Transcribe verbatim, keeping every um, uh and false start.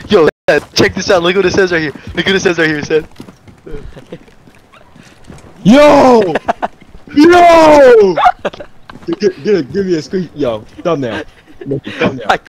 Yo, check this out. Look what it says right here. Look what it says right here, Seth. Yo! Yo! Give, give, give me a screen. Yo, thumbnail. Make it thumbnail.